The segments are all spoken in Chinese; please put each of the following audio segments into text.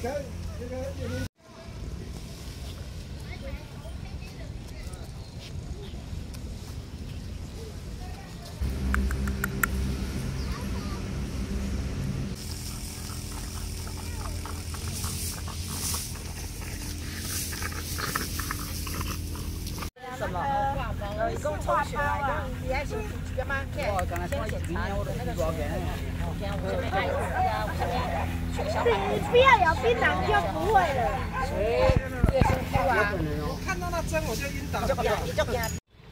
什么？一共抽血来的，你还是干嘛？我刚才说明年我的那个多少钱？ 你不要有槟榔就不会了。 越辛苦啊！ 我看到那针我就晕倒。 你就给他。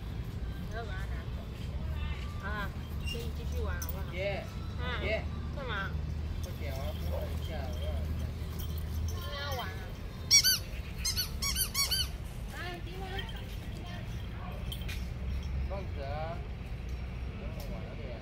啊，可以继续玩好不好？ 爷， 爷，干嘛？ 快点，我要摸一下，我要。 要玩啊？ 公子，等我晚了点。